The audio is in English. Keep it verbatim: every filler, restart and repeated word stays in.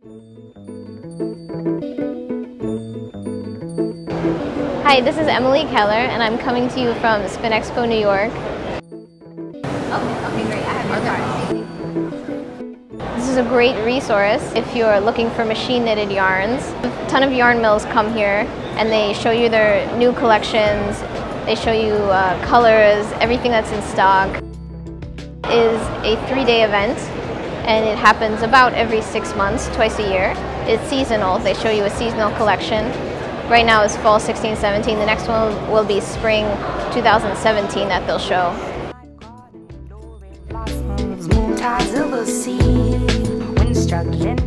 Hi, this is Emily Keller, and I'm coming to you from Spinexpo, New York. Okay, okay, great. I have your card. This is a great resource if you're looking for machine knitted yarns. A ton of yarn mills come here, and they show you their new collections. They show you uh, colors, everything that's in stock. It is a three-day event, and it happens about every six months, twice a year. It's seasonal. They show you a seasonal collection. Right now is fall sixteen seventeen. The next one will be spring two thousand seventeen that they'll show. Smooth tides of a sea, wind struck in